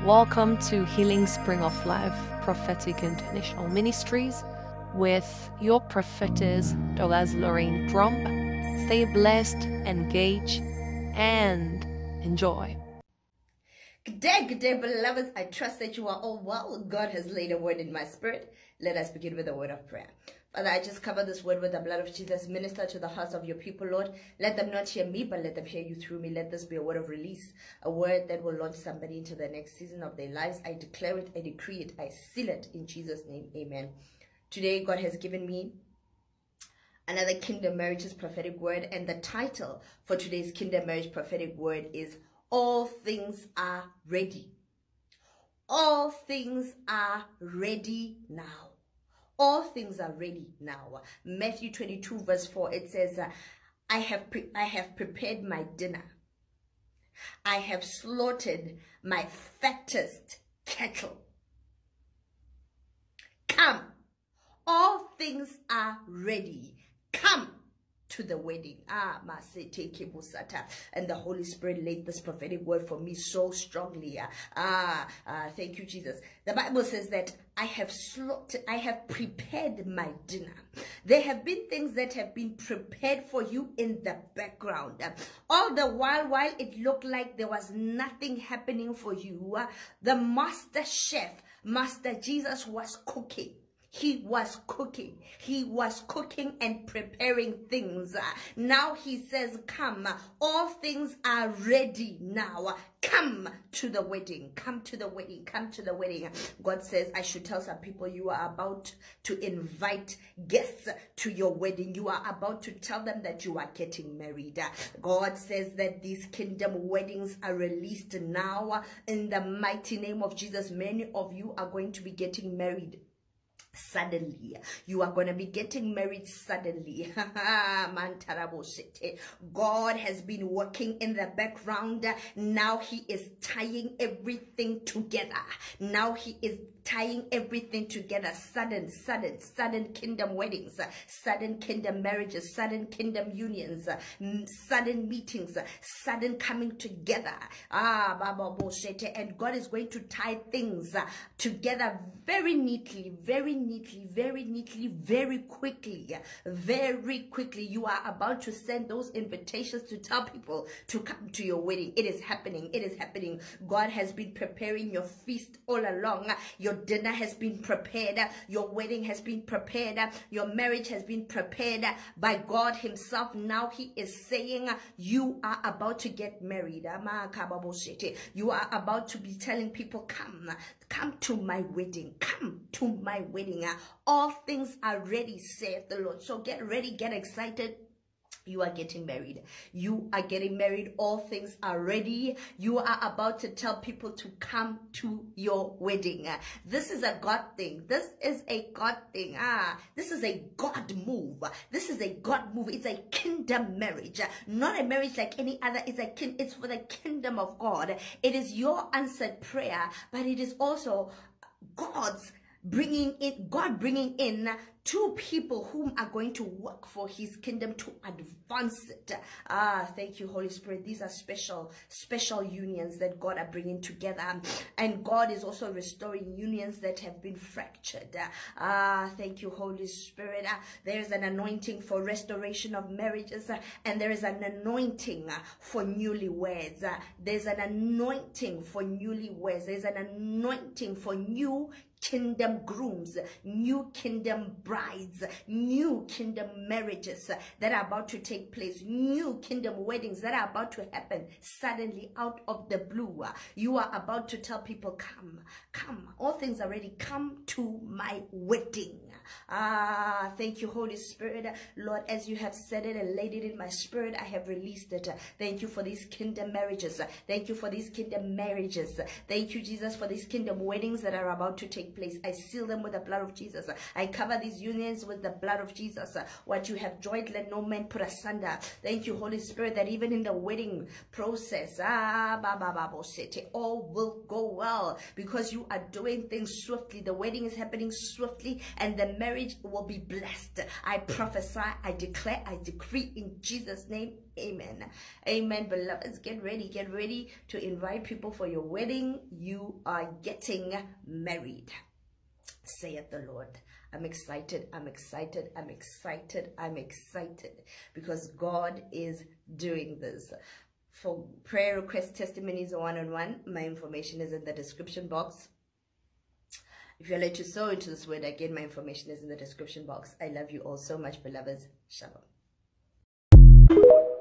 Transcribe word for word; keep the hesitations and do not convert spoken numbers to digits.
Welcome to Healing Spring of Life Prophetic International Ministries with your prophetess, Doctor Lorraine Trump. Stay blessed, engage, and enjoy. Good day, good day, beloveds. I trust that you are all well. God has laid a word in my spirit. Let us begin with a word of prayer. Father, I just cover this word with the blood of Jesus. Minister to the hearts of your people, Lord. Let them not hear me, but let them hear you through me. Let this be a word of release, a word that will launch somebody into the next season of their lives. I declare it, I decree it, I seal it in Jesus' name. Amen. Today, God has given me another Kingdom Marriages prophetic word, and the title for today's Kingdom Marriage prophetic word is All Things Are Ready. All things are ready now. All things are ready now. Matthew twenty-two verse four, it says, uh, I have I have prepared my dinner. I have slaughtered my fattest cattle. Come. All things are ready. Come to the wedding. Ah, Masete Kebusata. And the Holy Spirit laid this prophetic word for me so strongly. Ah, ah, thank you, Jesus. The Bible says that I have slaughtered, I have prepared my dinner. There have been things that have been prepared for you in the background. All the while, while it looked like there was nothing happening for you, the master chef, Master Jesus, was cooking. He was cooking. He was cooking and preparing things. Now he says, come. All things are ready now. Come to the wedding. Come to the wedding. Come to the wedding. God says, I should tell some people, you are about to invite guests to your wedding. You are about to tell them that you are getting married. God says that these kingdom weddings are released now in the mighty name of Jesus. Many of you are going to be getting married suddenly. You are going to be getting married suddenly. God has been working in the background. Now he is tying everything together. Now he is tying everything together. Sudden, sudden, sudden kingdom weddings, sudden kingdom marriages, sudden kingdom unions, sudden meetings, sudden coming together. Ah, and God is going to tie things together very neatly, very neatly, very neatly, very quickly, very quickly. You are about to send those invitations to tell people to come to your wedding. It is happening. It is happening. God has been preparing your feast all along. Your dinner has been prepared. Your wedding has been prepared. Your marriage has been prepared by God himself. Now he is saying you are about to get married. You are about to be telling people, come, come to my wedding. Come to my wedding. All things are ready, saith the Lord. So get ready, get excited. You are getting married. You are getting married. All things are ready. You are about to tell people to come to your wedding. This is a God thing. This is a God thing. Ah, this is a God move. This is a God move. It's a kingdom marriage. Not a marriage like any other. It's a kin it's for the kingdom of God. It is your answered prayer, but it is also God's bringing in, God bringing in two people whom are going to work for his kingdom to advance it. Ah, thank you, Holy Spirit. These are special, special unions that God are bringing together. And God is also restoring unions that have been fractured. Ah, thank you, Holy Spirit. Ah, there is an anointing for restoration of marriages, uh, and there is an anointing uh, for newlyweds. Uh, there's an anointing for newlyweds. There's an anointing for new kingdom grooms, new kingdom brides, new kingdom marriages that are about to take place, new kingdom weddings that are about to happen suddenly out of the blue. You are about to tell people, come, come, all things are ready, come to my wedding. Ah, thank you, Holy Spirit. Lord, as you have said it and laid it in my spirit, I have released it. Thank you for these kingdom marriages. Thank you for these kingdom marriages. Thank you, Jesus, for these kingdom weddings that are about to take place. I seal them with the blood of Jesus. I cover these unions with the blood of Jesus. What you have joined, let no man put asunder. Thank you, Holy Spirit, that even in the wedding process, ah, ba, ba, ba, bo, sete, all will go well because you are doing things swiftly. The wedding is happening swiftly and the marriage will be blessed. I prophesy, I declare, I decree in Jesus' name. amen. Amen, beloveds. Get ready. Get ready to invite people for your wedding. You are getting married, saith the Lord. I'm excited. I'm excited. I'm excited. I'm excited because God is doing this. For prayer request testimonies one-on-one, my information is in the description box. If you're led to sow into this word, again, my information is in the description box. I love you all so much, beloveds. Shalom.